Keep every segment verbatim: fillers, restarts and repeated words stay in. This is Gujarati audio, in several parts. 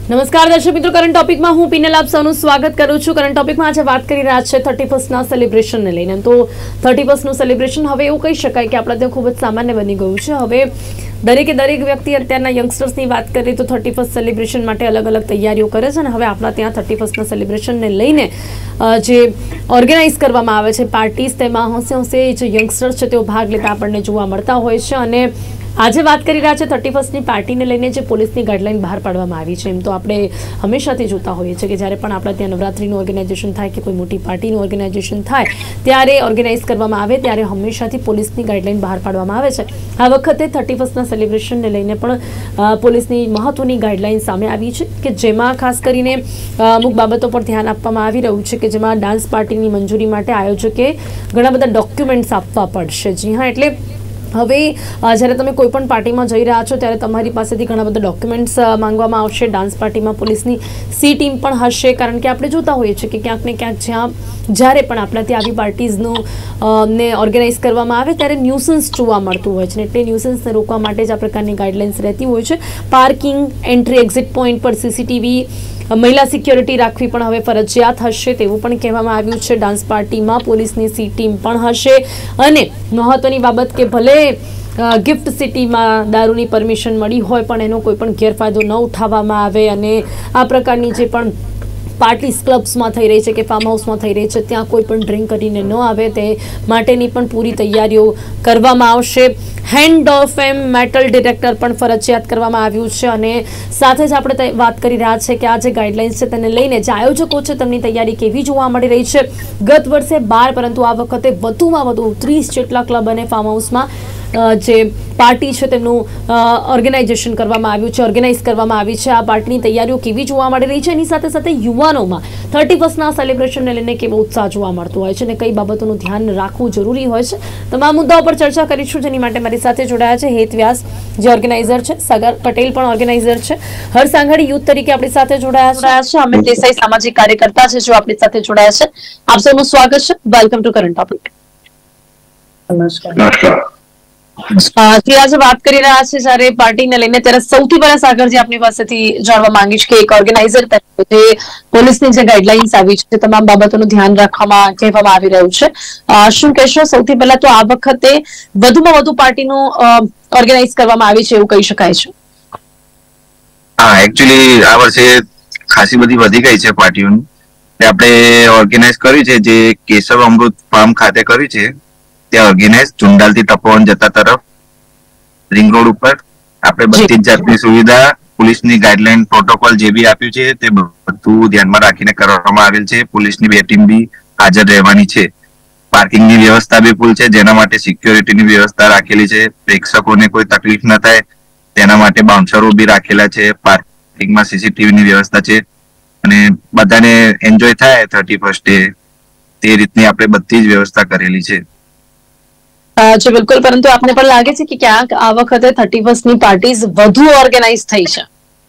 નમસ્કાર દર્શક મિત્રો, કરંટ ટોપિકમાં હું પિનલ આપ સૌનું સ્વાગત કરું છું। કરંટ ટોપિકમાં આજે વાત કરી રહ્યા છે થર્ટી ફર્સ્ટના સેલિબ્રેશનને લઈને। તો થર્ટી ફર્સ્ટનું સેલિબ્રેશન હવે એવું કહી શકાય કે આપણા ત્યાં ખૂબ જ સામાન્ય બની ગયું છે। હવે દરેકે દરેક વ્યક્તિ અત્યારના યંગસ્ટર્સની વાત કરીએ તો થર્ટી ફર્સ્ટ સેલિબ્રેશન માટે અલગ અલગ તૈયારીઓ કરે છે અને હવે આપણા ત્યાં થર્ટી ફર્સ્ટના સેલિબ્રેશનને લઈને જે ઓર્ગેનાઇઝ કરવામાં આવે છે પાર્ટીઝ, તેમાં હોંશે હોંશે જે યંગસ્ટર્સ છે તેઓ ભાગ લેતા આપણને જોવા મળતા હોય છે। અને આજે વાત કરી રહ્યા છે થર્ટી ફર્સ્ટની પાર્ટીને લઈને જે પોલીસની ગાઈડલાઈન બહાર પાડવામાં આવી છે। એમ તો આપણે હંમેશાથી જોતા હોઈએ છીએ કે જ્યારે પણ આપણા ત્યાં નવરાત્રિનું ઓર્ગેનાઇઝેશન થાય કે કોઈ મોટી પાર્ટીનું ઓર્ગેનાઇઝેશન થાય ત્યારે ઓર્ગેનાઇઝ કરવામાં આવે ત્યારે હંમેશાથી પોલીસની ગાઈડલાઈન બહાર પાડવામાં આવે છે। આ વખતે થર્ટી ફર્સ્ટના સેલિબ્રેશનને લઈને પણ પોલીસની મહત્વની ગાઈડલાઈન સામે આવી છે કે જેમાં ખાસ કરીને અમુક બાબતો પર ધ્યાન આપવામાં આવી રહ્યું છે કે જેમાં ડાન્સ પાર્ટીની મંજૂરી માટે આયોજકે ઘણા બધા ડોક્યુમેન્ટ્સ આપવા પડશે। જી હા, એટલે હવે જ્યારે તમે કોઈ પણ પાર્ટીમાં જઈ રહ્યા છો ત્યારે તમારી પાસેથી ઘણા બધા ડોક્યુમેન્ટ્સ માંગવામાં આવશે। ડાન્સ પાર્ટીમાં પોલીસની સી ટીમ પણ હશે, કારણ કે આપણે જોતા હોઈએ છીએ કે ક્યાંક ને ક્યાંક જ્યાં જ્યારે પણ આપણાથી આવી પાર્ટીઝનું ને ઓર્ગેનાઇઝ કરવામાં આવે ત્યારે ન્યુસન્સ જોવા મળતું હોય છે, એટલે ન્યુસન્સને રોકવા માટે જ આ પ્રકારની ગાઈડલાઇન્સ રહેતી હોય છે। પાર્કિંગ, એન્ટ્રી એક્ઝિટ પોઈન્ટ પર સીસીટીવી, મહિલા સિક્યોરિટી રાખવી પણ હવે ફરજિયાત હશે તેવું પણ કહેવામાં આવ્યું છે। ડાન્સ પાર્ટીમાં પોલીસની સી ટીમ પણ હશે અને મહત્વની બાબત કે ભલે ગિફ્ટ સિટીમાં દારૂની પરમિશન મળી હોય પણ એનો કોઈ પણ ગેરફાયદો ન ઉઠાવવામાં આવે અને આ પ્રકારની જે પણ પાર્ટીઝ ક્લબ્સમાં થઈ રહી છે કે ફાર્મ હાઉસમાં થઈ રહી છે ત્યાં કોઈ પણ ડ્રિંક કરીને ન આવે તે માટેની પણ પૂરી તૈયારીઓ કરવામાં આવશે। હેન્ડ ઓફ એમ મેટલ ડિટેક્ટર પણ ફરજિયાત કરવામાં આવ્યું છે અને સાથે જ આપણે વાત કરી રહ્યા છે કે આ જે ગાઈડલાઇન્સ છે તેને લઈને જે આયોજકો છે તેમની તૈયારી કેવી જોવા મળી રહી છે। ગત વર્ષે બાર પરંતુ આ વખતે વધુમાં વધુ ત્રીસ જેટલા ક્લબ અને ફાર્મ હાઉસમાં જે પાર્ટી છે તેમનું ઓર્ગેનાઇઝેશન કરવામાં આવ્યું છે, ઓર્ગેનાઇઝ કરવામાં આવી છે। આ પાર્ટીની તૈયારીઓ કેવી જોવા મળી રહી છે એની સાથે સાથે યુવાનોમાં થર્ટી ફર્સ્ટના સેલિબ્રેશનને લઈને કેવો ઉત્સાહ જોવા મળતો હોય છે અને કઈ બાબતોનું ધ્યાન રાખવું જરૂરી હોય છે, તમામ મુદ્દાઓ પર ચર્ચા કરીશું। જેની માટે મારી સાથે જોડાયા છે હેત વ્યાસ જે ઓર્ગેનાઇઝર છે, સાગર પટેલ પણ ઓર્ગેનાઇઝર છે, હર સાંઘાણી યુથ તરીકે આપણી સાથે જોડાયા છે, અમિત દેસાઈ સામાજિક કાર્યકર્તા છે જો આપણી સાથે જોડાયા છે। આપ સૌનું સ્વાગત છે। Welcome to current topic. નમસ્કાર। આજે વાત કરી રહ્યા છે જ્યારે પાર્ટીને લઈને ત્યારે સૌથી પહેલા સાગરજી આપની પાસેથી જાણવા માંગીશ કે એક ઓર્ગેનાઇઝર તરીકે જે પોલીસની જે ગાઈડલાઇન્સ આવી છે તમામ બાબતોનું ધ્યાન રાખવામાં કહેવામાં આવી રહ્યું છે, શું કહેશો? સૌથી પહેલા તો આ વખતે વધુમાં વધુ પાર્ટીનું ઓર્ગેનાઇઝ કરવામાં આવી છે એવું કહી શકાય છે? હા, એકચ્યુઅલી આ વર્ષે ખાસી બધી વધી ગઈ છે પાર્ટીઓની, આપણે ઓર્ગેનાઇઝ કર્યું છે જે કેશવ અમૃત ફાર્મ ખાતે કર્યું છે ત્યાં ઓર્ગેનાઇઝ ચુંડાલથી તપોવન જતા તરફ રિંગ રોડ ઉપર આપણે બધી જ જાતની સુવિધા, પોલીસની ગાઈડલાઈન, પ્રોટોકોલ જે બી આપ્યું છે તે બધું ધ્યાનમાં રાખીને કરવામાં આવેલ છે। પોલીસની બે ટીમ બી હાજર રહેવાની છે। પાર્કિંગની વ્યવસ્થા બી ફૂલ છે જેના માટે સિક્યોરિટીની વ્યવસ્થા રાખેલી છે। પ્રેક્ષકોને કોઈ તકલીફ ન થાય તેના માટે બાઉન્સરો બી રાખેલા છે। પાર્કિંગમાં સીસીટીવીની વ્યવસ્થા છે અને બધાને એન્જોય થાય થર્ટી ફર્સ્ટ ડે તે રીતની આપણે બધી જ વ્યવસ્થા કરેલી છે। જી બિલકુલ, પરંતુ આપને પણ લાગે છે કે ક્યાંક આ વખતે થર્ટી ફર્સ્ટની પાર્ટીઝ વધુ ઓર્ગેનાઇઝ થઈ છે?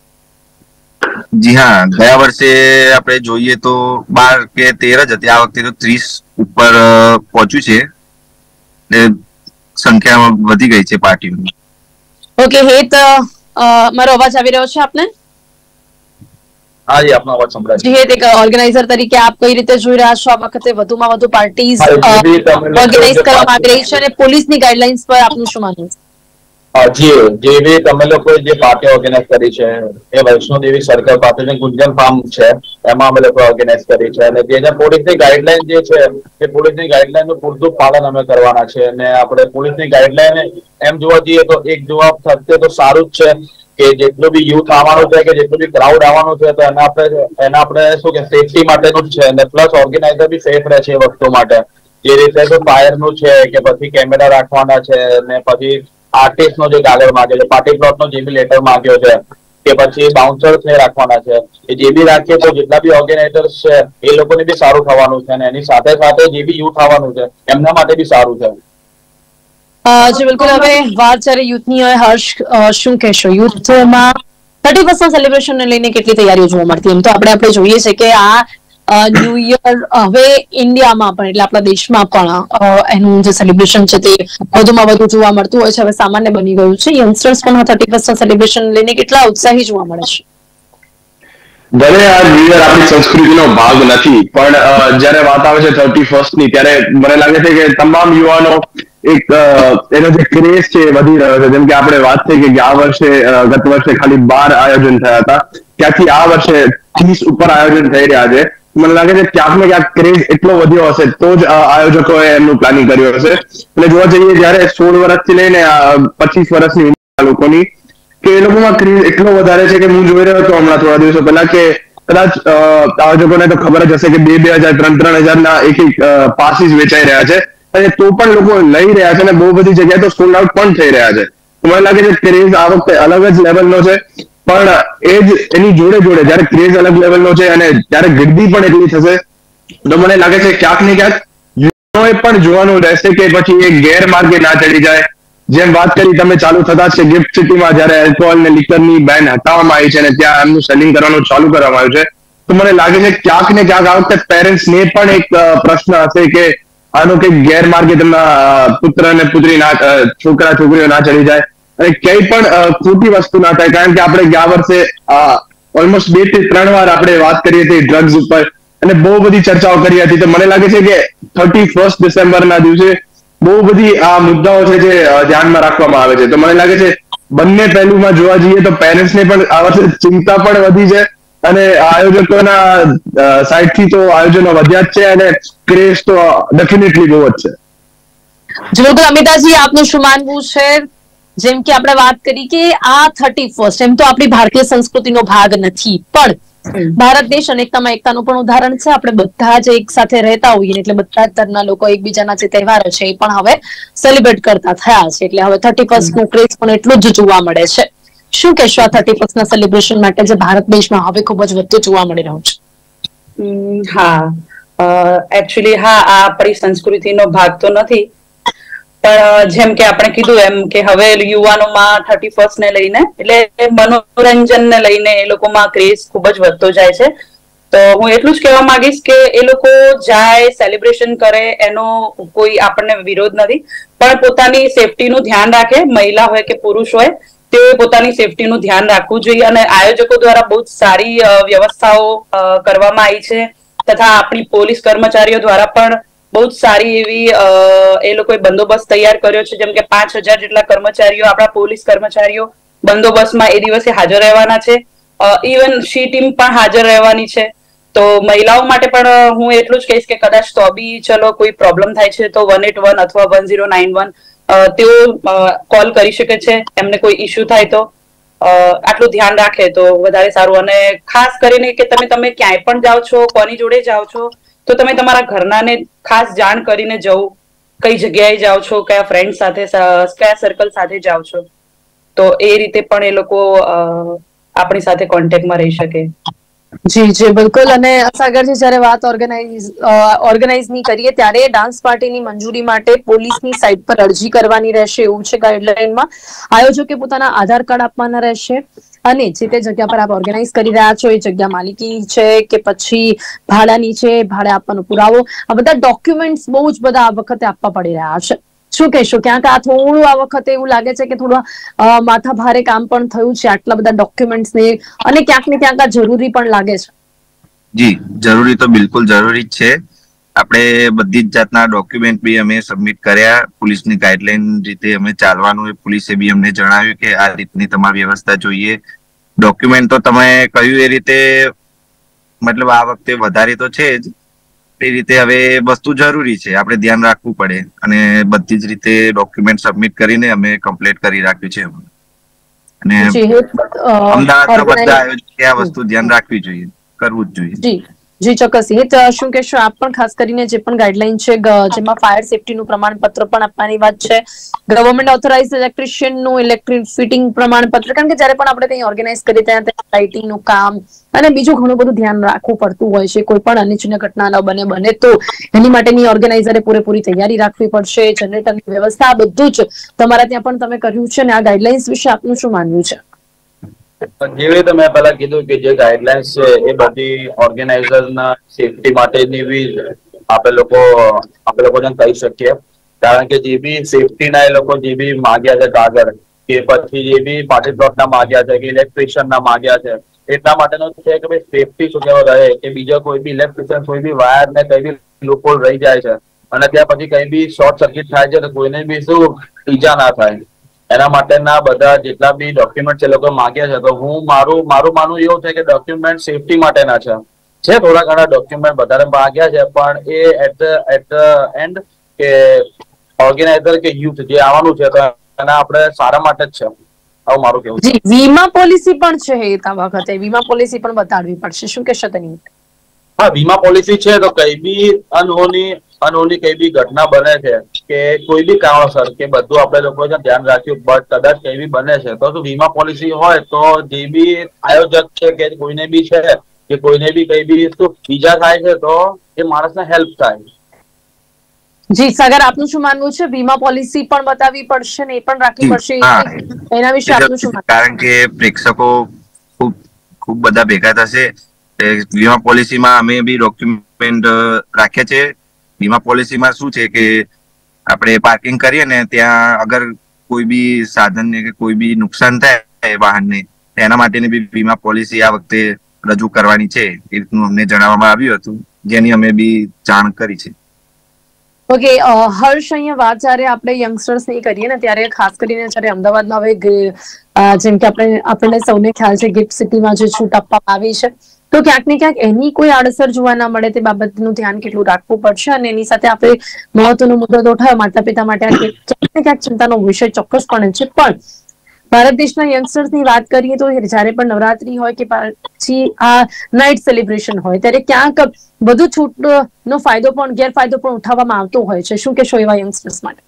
જી હા, ગયા વર્ષે આપણે જોઈએ તો બાર કે તેર જ હતી, આ વખતે તો ત્રીસ ઉપર પહોંચ્યું છે એટલે સંખ્યા વધી ગઈ છે પાર્ટીઓની। ઓકે હેત, મારો અવાજ આવી રહ્યો છે આપને? હા જી, આપનો અવાજ સંભળાય છે। જી હેત, એક ઓર્ગેનાઇઝર તરીકે આપ કઈ રીતે જોઈ રહ્યા છો આ વખતે વધુમાં વધુ પાર્ટીઝ ઓર્ગેનાઇઝ કરવામાં આવી રહી છે અને પોલીસની ગાઈડલાઇન્સ પર આપનું શું માનવું છે? જી, જે બી તમે લોકોએ જે પાર્ટી ઓર્ગેનાઇઝ કરી છે એ વૈષ્ણોદેવી સર્કલ પાસે જે ગુંજન ફાર્મ છે એમાં અમે લોકો ઓર્ગેનાઇઝ કરી છે અને જે પોલીસની ગાઈડલાઈન જે છે એ પોલીસની ગાઈડલાઈનનું પૂરતું પાલન અમે કરવાના છે અને આપણે પોલીસની ગાઈડલાઈન એમ જોવા જઈએ તો એક જોવા થશે તો સારું જ છે કે જેટલું બી યુથ આવવાનું છે કે જેટલું બી ક્રાઉડ આવવાનું છે તો એના આપણે એના આપણે શું કે સેફટી માટેનું જ છે અને પ્લસ ઓર્ગેનાઇઝર બી સેફ રહે છે એ વસ્તુ માટે। જે રીતે તો ફાયરનું છે કે પછી કેમેરા રાખવાના છે ને પછી આર્ટિસ્ટ નો જે કાગળ માંગે છે, પાર્ટી પ્લોટ નો જે બી લેટર માંગ્યો છે કે પછી બાઉન્સર્સ ને રાખવાના છે, એ જે બી રાખીએ તો જેટલા બી ઓર્ગેનાઇઝર્સ છે એ લોકોને બી સારું થવાનું છે અને એની સાથે સાથે જે બી યુથ આવવાનું છે એમના માટે બી સારું છે। જી બિલકુલ, હવે વાત જ્યારે યુથની હોય, હર્ષ શું કહેશો? યુથમાં થર્ટી ફર્સ્ટ સેલિબ્રેશનને લઈને કેટલી તૈયારીઓ જોવા મળતી? એમ તો આપણે આપણે જોઈએ છે કે આ ન્યૂ યર હવે ઇન્ડિયામાં પણ એટલે આપણા દેશમાં પણ એનું જે સેલિબ્રેશન છે તે વધુમાં વધુ જોવા મળતું હોય છે, હવે સામાન્ય બની ગયું છે। યંગસ્ટર્સ પણ થર્ટી ફર્સ્ટ સેલિબ્રેશન લઈને કેટલા ઉત્સાહી જોવા મળે છે? ભલે આ ન્યુ યર આપણી સંસ્કૃતિનો ભાગ નથી, પણ જ્યારે વાત આવે છે થર્ટી ફર્સ્ટ ની, ત્યારે મને લાગે છે કે તમામ યુવાનો એક એનો જે ક્રેઝ છે એ વધી રહ્યો છે. જેમ કે આપણે વાત થઈ કે આ વર્ષે ગત વર્ષે ખાલી બાર આયોજન થયા હતા, ત્યાંથી આ વર્ષે ત્રીસ ઉપર આયોજન થઈ રહ્યા છે. મને લાગે છે ક્યાંક ને ક્યાંક ક્રેઝ એટલો વધ્યો હશે તો જ આયોજકોએ એમનું પ્લાનિંગ કર્યું હશે. એટલે જોવા જઈએ જ્યારે સોળ વર્ષથી લઈને પચીસ વર્ષની ઉંમરના લોકોની, કે એ લોકોમાં ક્રેઝ એટલો વધારે છે કે હું જોઈ રહ્યો હતો હમણાં થોડા દિવસો પહેલા કે કદાચ આયોજકોને તો ખબર જ હશે કે બે બે હજાર ત્રણ ત્રણ હજાર ના એક એક પાસીસ વેચાઈ રહ્યા છે, અને તો પણ લોકો લઈ રહ્યા છે, અને બહુ બધી જગ્યાએ તો સોલ્ડ આઉટ પણ થઈ રહ્યા છે. મને લાગે છે ક્રેઝ આ વખતે અલગ જ લેવલનો છે, પણ એ જ એની જોડે જોડે જયારે ક્રેઝ અલગ લેવલનો છે અને ત્યારે ગીર્દી પણ એટલી થશે, તો મને લાગે છે ક્યાંક ને ક્યાંક યુવાનોએ પણ જોવાનું રહેશે કે પછી એ ગેરમાર્ગે ના ચડી જાય. જેમ વાત કરી તમે ચાલુ થતા છે ગિફ્ટ સિટીમાં જ્યારે આલ્કોહોલ ને લિકરની બેન હટાવવામાં આવી છે અને ત્યાં એમનું સેલિંગ કરવાનું ચાલુ કરવામાં આવ્યું છે, તો મને લાગે છે ક્યાંક ને ક્યાંક આ વખતે પેરેન્ટ્સને પણ એક પ્રશ્ન હશે કે આનો કંઈક ગેરમાર્ગે તેમના પુત્ર અને પુત્રી ના છોકરા છોકરીઓ ના ચડી જાય અને ક્યાંય પણ ખોટી વસ્તુ ના થાય. કારણ કે આપણે ગયા વર્ષે ઓલમોસ્ટ બે થી ત્રણ વાર આપણે વાત કરી હતી ડ્રગ્સ ઉપર અને બહુ બધી ચર્ચાઓ કરી હતી. તો મને લાગે છે કે થર્ટી ફર્સ્ટ ડિસેમ્બરના દિવસે બહુ બધી આ મુદ્દાઓ છે જે ધ્યાનમાં રાખવામાં આવે છે. તો મને લાગે છે બંને પહેલુમાં જોવા જઈએ તો પેરેન્ટ્સને પણ આ વર્ષે ચિંતા પણ વધી છે અને આયોજકોના સાઈડથી તો આયોજનો વધ્યા જ છે અને ક્રેઝ તો ડેફિનેટલી બહુ જ છે. બિલકુલ અમિતાજી, આપનું શું માનવું છે? જેમ કે આપણે વાત કરી કે આ થર્ટી ફર્સ્ટ એમ તો આપણી ભારતીય સંસ્કૃતિનો ભાગ નથી, પણ ભારત દેશ અનેકતામાં એકતાનું પણ ઉદાહરણ છે. આપણે બધા જ એક સાથે રહેતા હોઈએ એટલે બધા જ ધર્મના લોકો એકબીજાના જે તહેવારો છે એ પણ હવે સેલિબ્રેટ કરતા થયા છે, એટલે હવે થર્ટી ફર્સ્ટ નું ક્રેઝ પણ એટલું જ જોવા મળે છે. શું કહેશો આ થર્ટી ફર્સ્ટ ના સેલિબ્રેશન માટે જે ભારત દેશમાં હવે ખૂબ જ વધુ જોવા મળી રહ્યું છે? હા, એકચ્યુઅલી હા, આ આપણી સંસ્કૃતિનો ભાગ તો નથી, પણ જેમ કે આપણે કીધું એમ કે હવે યુવાનોમાં થર્ટી ફર્સ્ટ ને લઈને એટલે મનોરંજન ને લઈને એ લોકોમાં ક્રેઝ ખૂબ જ વધતો જાય છે. તો હું એટલું જ કહેવા માંગીશ કે એ લોકો જાય સેલિબ્રેશન કરે એનો કોઈ આપણને વિરોધ નથી, પણ પોતાની સેફટીનું ધ્યાન રાખે, મહિલા હોય કે પુરુષ હોય તેઓએ પોતાની સેફટીનું ધ્યાન રાખવું જોઈએ. અને આયોજકો દ્વારા બહુ જ સારી વ્યવસ્થાઓ કરવામાં આવી છે, તથા આપણી પોલીસ કર્મચારીઓ દ્વારા પણ બહુ જ સારી એવી એ લોકોએ બંદોબસ્ત તૈયાર કર્યો છે. જેમ કે પાંચ હજાર જેટલા કર્મચારીઓ, આપણા પોલીસ કર્મચારીઓ બંદોબસ્તમાં એ દિવસે હાજર રહેવાના છે. ઇવન શી ટીમ પણ હાજર રહેવાની છે. તો મહિલાઓ માટે પણ હું એટલું જ કહીશ કે કદાચ તો બી ચલો કોઈ પ્રોબ્લેમ થાય છે તો વન એટ વન અથવા વન ઝીરો નાઇન વન તેઓ કોલ કરી શકે છે એમને કોઈ ઇસ્યુ થાય તો. આટલું ધ્યાન રાખે તો વધારે સારું. અને ખાસ કરીને કે તમે તમે ક્યાંય પણ જાઓ છો, કોની જોડે જાઓ છો, તો તમે તમારા ઘરનાને ખાસ જાણ કરીને જવું, કઈ જગ્યાએ જાઓ છો, કયા ફ્રેન્ડ સાથે, કયા સર્કલ સાથે જાઓ છો, તો એ રીતે પણ એ લોકો આપણી સાથે કોન્ટેક્ટમાં રહી શકે. જી જી બિલકુલ. અને સાગરજી, જયારે વાત ઓર્ગેનાઇઝ ઓર્ગેનાઇઝની કરીએ ત્યારે ડાન્સ પાર્ટીની મંજૂરી માટે પોલીસની સાઇટ પર અરજી કરવાની રહેશે એવું છે ગાઈડલાઈનમાં. આયોજકે પોતાના આધાર કાર્ડ આપવાના રહેશે અને જે તે જગ્યા પર આપ ઓર્ગેનાઇઝ કરી રહ્યા છો એ જગ્યા માલિકી છે કે પછી ભાડાની છે, ભાડે આપવાનો પુરાવો, આ બધા ડોક્યુમેન્ટ્સ બહુ જ બધા આ વખતે આપવા પડી રહ્યા છે. શું કહેશો? ક્યાંક આ થોડું આ વખતે એવું લાગે છે કે થોડું માથા ભારે કામ પણ થયું છે આટલા બધા ડોક્યુમેન્ટ્સ ને, અને ક્યાંક ને ક્યાંક આ જરૂરી પણ લાગે છે? જી, જરૂરી તો બિલકુલ જરૂરી જ છે. આપણે બધી જ જાતના ડોક્યુમેન્ટ બી અમે સબમિટ કર્યા. પોલીસની ગાઈડલાઈન રીતે અમે ચાલવાનું, પોલીસે બી અમને જણાવ્યું કે આ રીતની તમારી વ્યવસ્થા જોઈએ. ડોક્યુમેન્ટ તો તમે કહ્યું એ રીતે મતલબ આ વખતે વધારે તો છે જ, એ રીતે હવે વસ્તુ જરૂરી છે, આપણે ધ્યાન રાખવું પડે અને બધી જ રીતે ડોક્યુમેન્ટ સબમિટ કરીને અમે કમ્પ્લીટ કરી રાખ્યું છે. અને અમદાવાદના બધા આયોજકે આ વસ્તુ ધ્યાન રાખવી જોઈએ, કરવું જ જોઈએ. જી જી ચોક્કસ. હિત, શું કહેશો આપ પણ? ખાસ કરીને જે પણ ગાઈડલાઈન છે જેમાં ફાયર સેફટીનું પ્રમાણપત્ર પણ આપવાની વાત છે, ગવર્મેન્ટ ઓથોરાઇઝ ઇલેક્ટ્રિશિયનનું ઇલેક્ટ્રિક ફિટિંગ પ્રમાણપત્ર, કારણ કે જયારે પણ આપણે કંઈ ઓર્ગેનાઇઝ કરીએ ત્યાં લાઇટિંગનું કામ અને બીજું ઘણું બધું ધ્યાન રાખવું પડતું હોય છે. કોઈ પણ અનિચ્છનીય ઘટના ન બને બને તો એની માટેની ઓર્ગેનાઇઝરે પૂરેપૂરી તૈયારી રાખવી પડશે. જનરેટરની વ્યવસ્થા, બધું જ તમારા ત્યાં પણ તમે કર્યું છે. અને આ ગાઈડલાઇન્સ વિશે આપનું શું માનવું છે? જેવી રીતે મેં પહેલા કીધું કે જે ગાઈડલાઇન્સ છે એ બધી ઓર્ગેનાઇઝરના સેફટી માટેની બી આપણે લોકો આપણે લોકોને કહી શકીએ. કારણ કે જે બી સેફટીના એ લોકો જે બી માંગ્યા છે કાગળ કે પછી જે બી પાર્ટી પ્લોટના માગ્યા છે કે ઇલેક્ટ્રિશિયનના માગ્યા છે, એટલા માટેનો છે કે ભાઈ સેફટી શું કહેવા રહે કે બીજા કોઈ બી ઇલેક્ટ્રિશિયન કોઈ બી વાયર ને કઈ બી લૂપહોલ રહી જાય છે અને ત્યાં પછી કઈ બી શોર્ટ સર્કિટ થાય છે તો કોઈને બી શું ઈજા ના થાય, એના માટેના બધા જેટલા બી ડોક્યુમેન્ટ એ લોકો માંગ્યા છે. તો હું મારું મારું માનવું એવું છે કે ડોક્યુમેન્ટ સેફટી માટેના છે. છે થોડા ઘણા ડોક્યુમેન્ટ વધારે માંગ્યા છે પણ એ at the at the end કે ઓર્ગેનાઇઝર કે યુથ જે આવવાનું છે તો એના આપણે સારા માટે જ છે, આવું મારું કેવું છે. વીમા પોલિસી પણ છે એ તા વખતે વીમા પોલિસી પણ બતાડવી પડશે, શું કહેશો તેની? હા, વીમા પોલિસી છે તો કઈ બી અનહોની અનહોની કઈ બી ઘટના બને છે કે કોઈ બી કારણોસર કે બધું આપણે લોકો ધ્યાન રાખ્યું બટ કદાચ કઈ બી બને છે તો શું વીમા પોલિસી હોય તો જે બી આયોજક છે કે કોઈને બી છે કે કોઈને બી કઈ બી શું ઈજા થાય છે તો એ માણસને હેલ્પ થાય. જી સાગર, આપનું શું માનવું છે? વીમા પોલિસી પણ બતાવવી પડશે ને એ પણ રાખવી પડશે, એના વિશે આપનું શું માનવું? કારણ કે પ્રેક્ષકો ખૂબ ખૂબ બધા ભેગા થશે. વીમા પોલિસીમાં અમે બી ડોક્યુમેન્ટ રાખ્યા છે. વીમા પોલિસીમાં શું છે કે આપણે પાર્કિંગ કરીએ ને ત્યાં અગર કોઈ બી સાધનને કે કોઈ બી નુકસાન થાય વાહનને, એના માટેની બી વીમા પોલિસી આ વખતે રજૂ કરવાની છે એ રીતનું અમને જણાવવામાં આવ્યું હતું, જેની અમે બી જાણ કરી છે. ઓકે હર્ષ, અહીંયા વાત જયારે આપણે યંગસ્ટર્સ ની કરીએ ને ત્યારે ખાસ કરીને જયારે અમદાવાદમાં હવે જેમ કે આપણે આપણને સૌને ખ્યાલ છે ગિફ્ટ સિટીમાં જે છૂટ આપવામાં આવી છે તો ક્યાંક ને ક્યાંક એની કોઈ આડઅસર જોવા ના મળે તે બાબતનું ધ્યાન કેટલું રાખવું પડશે. અને એની સાથે આપણે મહત્વનો મુદ્દો તો ઉઠાવ્યો માતા પિતા માટે ક્યાંક ને ક્યાંક ચિંતાનો વિષય ચોક્કસપણે છે. પણ ભારત દેશના યંગસ્ટર્સ ની વાત કરીએ તો જયારે પણ નવરાત્રી હોય કે પછી આ નાઇટ સેલિબ્રેશન હોય ત્યારે ક્યાંક વધુ છૂટ નો ફાયદો પણ ગેરફાયદો પણ ઉઠાવવામાં આવતો હોય છે, શું કહેશો એવા યંગસ્ટર્સ માટે?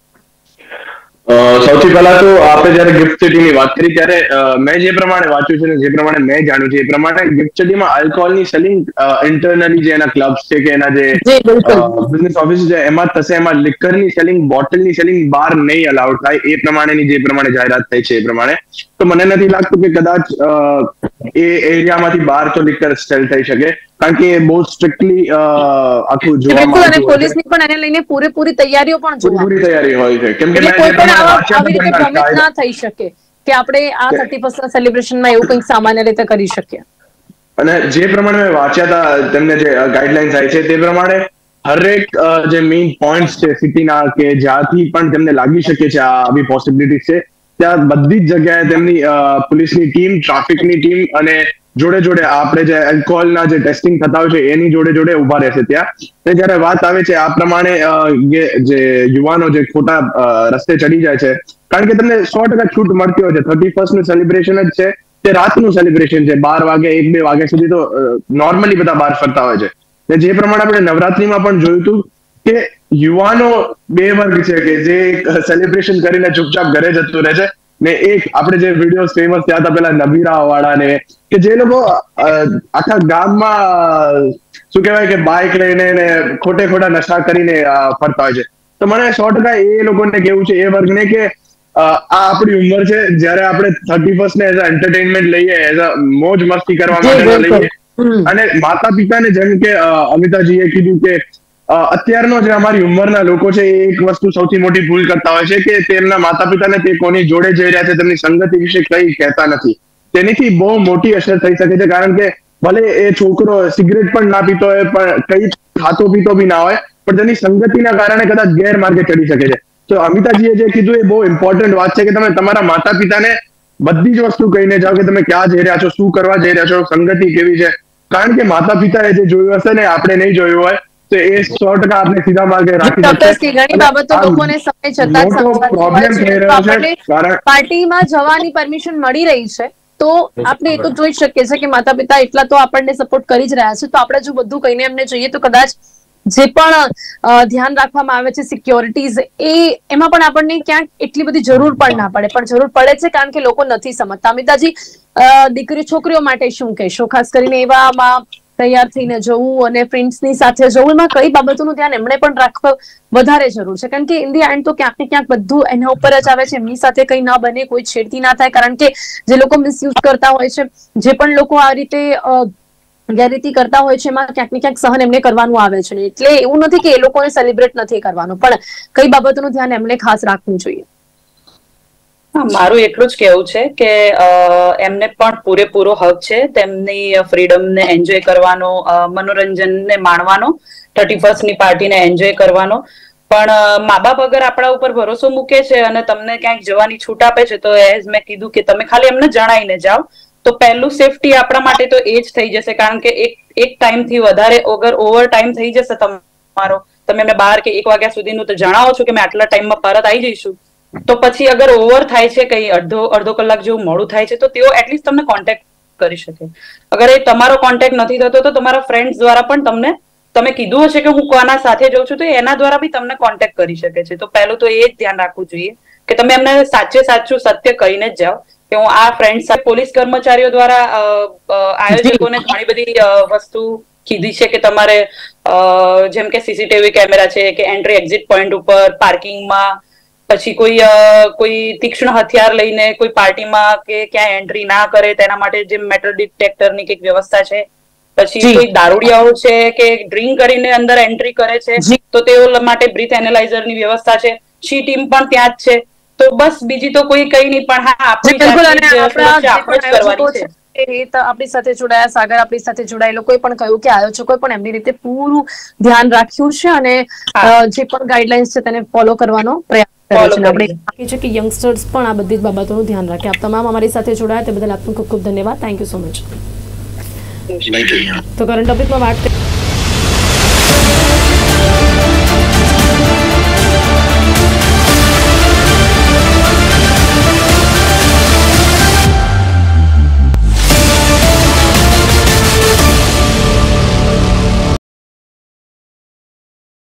સૌથી પહેલા તો આપણે જયારે ગિફ્ટ સિટીની વાત કરી ત્યારે મેં જે પ્રમાણે વાંચ્યું છે ને જે પ્રમાણે મેં જાણ્યું છે એ પ્રમાણે ગિફ્ટ સિટીમાં આલ્કોહોલની સેલિંગ ઇન્ટરનલી જે એના ક્લબ્સ છે કે એના જે બિઝનેસ ઓફિસ છે એમાં થશે. એમાં લિકરની સેલિંગ, બોટલની સેલિંગ બહાર નહીં અલાઉડ થાય એ પ્રમાણેની જે પ્રમાણે જાહેરાત થઈ છે એ પ્રમાણે. તો મને નથી લાગતું કે કદાચ એ એરિયામાંથી બહાર તો લિકર સેલ થઈ શકે, કારણ કે બહુ સ્ટ્રિક્ટલી આખું જોવામાં અને પોલીસની પણ એને લઈને પૂરેપૂરી તૈયારીઓ પણ પૂરી તૈયારી હોય છે. કેમ કે કોઈ પણ આવી રીતે ભ્રમિત ના થઈ શકે કે આપણે આ થર્ટી ફર્સ્ટ સેલિબ્રેશનમાં એવું કંઈક સામાન્ય રીતે કરી શકીએ. અને જે પ્રમાણે મેં વાંચ્યા હતા તેમને જે ગાઈડલાઇન્સ આવી છે તે પ્રમાણે હરેક જે મેઇન પોઈન્ટ્સ છે સિટીના કે જ્યાંથી પણ તેમને લાગી શકે છે આ આવી પોસિબિલિટી છે ત્યાં બધી જ જગ્યાએ તેમની પોલીસની ટીમ, ટ્રાફિકની ટીમ અને જોડે જોડે આપણે જે આલ્કોહોલના જે ટેસ્ટિંગ થતા હોય છે એની જોડે જોડે ઉભા રહેશે ત્યાં. ને જયારે વાત આવે છે આ પ્રમાણે જે યુવાનો જે ખોટા રસ્તે ચડી જાય છે, કારણ કે તમને સો ટકા છૂટ મળતી હોય છે. થર્ટી ફર્સ્ટ નું સેલિબ્રેશન જ છે તે રાતનું સેલિબ્રેશન છે, બાર વાગે એક બે વાગ્યા સુધી તો નોર્મલી બધા બહાર ફરતા હોય છે. ને જે પ્રમાણે આપણે નવરાત્રીમાં પણ જોયું હતું કે યુવાનો બે વર્ગ છે કે જે સેલિબ્રેશન કરીને ચૂપચાપ ઘરે જતું રહે છે ને એક આપણે જે વિડીયો ફેમસ થયા હતા પેલા નબીરા વાળા ને કે જે લોકો આખા ગામમાં શું કહેવાય કે બાઇક લઈને ને ખોટે ખોટા નશા કરીને ફરતા હોય છે. તો મને સો ટકા એ લોકોને કેવું છે એ વર્ગને કે આ આપણી ઉંમર છે જ્યારે આપણે થર્ટી ફર્સ્ટ ને એઝ અ એન્ટરટેનમેન્ટ લઈએ, એઝ અ મોજ મસ્તી કરવા માટે લઈએ. અને માતા પિતાને જેમ કે અમિતાજીએ કીધું કે અત્યારનો જે અમારી ઉંમરના લોકો છે એ એક વસ્તુ સૌથી મોટી ભૂલ કરતા હોય છે કે તેમના માતા પિતાને તે કોની જોડે જઈ રહ્યા છે તેમની સંગતિ વિશે કઈ કહેતા નથી. તેનાથી બહુ મોટી અસર થઈ શકે છે, કારણ કે ભલે એ છોકરો સિગરેટ પણ ના પીતો હોય પણ કઈ ખાતો પીતો બી ના હોય પણ તેની સંગતિના કારણે કદાચ ગેરમાર્ગે ચડી શકે છે. તો અમિતાજીએ જે કીધું એ બહુ ઇમ્પોર્ટન્ટ વાત છે કે તમે તમારા માતા પિતાને બધી જ વસ્તુ કહીને જાઓ કે તમે ક્યાં જઈ રહ્યા છો, શું કરવા જઈ રહ્યા છો, સંગતિ કેવી છે. કારણ કે માતા પિતાએ જે જોયું હશે ને આપણે નહીં જોયું હોય તો એ સો ટકા આપણે સીધા માર્ગે રાખી શકીએ. ઘણી બાબતો લોકોને સમય જતા જ પ્રોબ્લેમ થઈ રહ્યો છે. કારણ પાર્ટીમાં જવાની પરમિશન મળી રહી છે તો આપણે એ તો જોઈ શકીએ છીએ કે માતા પિતા એટલા તો આપણને સપોર્ટ કરી જ રહ્યા છે, તો આપણે જો બધું કહીને એમને જોઈએ તો કદાચ જે પણ ધ્યાન રાખવામાં આવે છે સિક્યોરિટીઝ એ એમાં પણ આપણને ક્યાંક એટલી બધી જરૂર પણ ના પડે, પણ જરૂર પડે છે કારણ કે લોકો નથી સમજતા. અમિતાજી, દીકરી છોકરીઓ માટે શું કહેશો, ખાસ કરીને એવામાં તૈયાર થઈને જવું અને ફ્રેન્ડ્સની સાથે જવું, એમાં કઈ બાબતોનું ધ્યાન એમણે પણ રાખવું વધારે જરૂર છે? કારણ કે ઇન ધી એન્ડ તો ક્યાંક ને ક્યાંક બધું એના ઉપર જ આવે છે, એમની સાથે કઈ ના બને, કોઈ છેડતી ના થાય, કારણ કે જે લોકો મિસયુઝ કરતા હોય છે, જે પણ લોકો આ રીતે ગેરરીતિ કરતા હોય છે એમાં ક્યાંક ને ક્યાંક સહન એમને કરવાનું આવે છે. એટલે એવું નથી કે એ લોકોને સેલિબ્રેટ નથી કરવાનું, પણ કઈ બાબતોનું ધ્યાન એમને ખાસ રાખવું જોઈએ? હા, મારું એટલું જ કેવું છે કે અ, એમને પણ પૂરેપૂરો હક છે તેમની ફ્રીડમને એન્જોય કરવાનો, અ, મનોરંજનને માણવાનો, થર્ટી ફર્સ્ટ ની પાર્ટીને એન્જોય કરવાનો. પણ અ, મા બાપ અગર આપણા ઉપર ભરોસો મૂકે છે અને તમને ક્યાંક જવાની છૂટ આપે છે, તો એઝ મેં કીધું કે તમે ખાલી એમને જણાવીને જાઓ. તો પહેલું સેફટી આપણા માટે તો એ જ થઈ જશે, કારણ કે એક એક ટાઈમ થી વધારે અગર ઓવર ટાઈમ થઈ જશે તમારો, તમે એમને બાર કે એક વાગ્યા સુધીનું તો જણાવો છો કે મેં આટલા ટાઈમમાં પરત આવી જઈશું, તો પછી અગર ઓવર થાય છે, કઈ અડધો અડધો કલાક જેવું મોડું થાય છે, તો તેઓ એટલીસ્ટ તમને કોન્ટેક્ટ કરી શકે. અગર એ તમારો કોન્ટેક્ટ નથી થતો તો તમારા ફ્રેન્ડ્સ દ્વારા પણ તમને, તમે કીધું હશે કે હું કોના સાથે જઉં છું, તો એના દ્વારા બી તમને કોન્ટેક્ટ કરી શકે છે. તો પહેલું તો એ જ ધ્યાન રાખવું જોઈએ કે તમે એમને સાચે સાચું સત્ય કહીને જ જાઓ કે હું આ ફ્રેન્ડ સાથે. પોલીસ કર્મચારીઓ દ્વારા અ, અ, આયોજકોને ઘણી બધી અ, વસ્તુ કીધી છે કે તમારે અ, જેમ કે સીસીટીવી કેમેરા છે, કે એન્ટ્રી એક્ઝિટ પોઈન્ટ ઉપર, પાર્કિંગમાં, પછી કોઈ અ, કોઈ તીક્ષ્ણ હથિયાર લઈને કોઈ પાર્ટીમાં કે ક્યાં એન્ટ્રી ના કરે તેના માટે જે મેટલ ડિટેક્ટરની કંઈક વ્યવસ્થા છે. પછી કોઈ દારૂડિયાઓ છે કે ડ્રિંક કરીને અંદર એન્ટ્રી કરે છે, તો તેઓ માટે બ્રીથ એનાલાઇઝરની વ્યવસ્થા છે. સી ટીમ પણ ત્યાં જ છે. તો બસ બીજી તો કોઈ કઈ નહીં, પણ હા આપણી જાતની જ સુરક્ષા આપણે જ કરવાની છે. એ તો આપણી સાથે જોડાયા, સાગર આપણી સાથે જોડાયા, એ લોકોએ પણ કહ્યું કે આયોજકોએ પણ એમની રીતે પૂરું ધ્યાન રાખ્યું છે અને અ, જે પણ ગાઈડલાઇન્સ છે તેને ફોલો કરવાનો પ્રયાસ કર્યો ફોલો છે. અને આપણે કરીએ. બાકી છે કે યંગસ્ટર્સ પણ આ બધી જ બાબતોનું ધ્યાન રાખે. આપ તમામ અમારી સાથે જોડાયા તે બદલ આપનો ખૂબ ખૂબ ધન્યવાદ. Thank you so much. તો કરંટ ટોપિકમાં વાત કરીએ.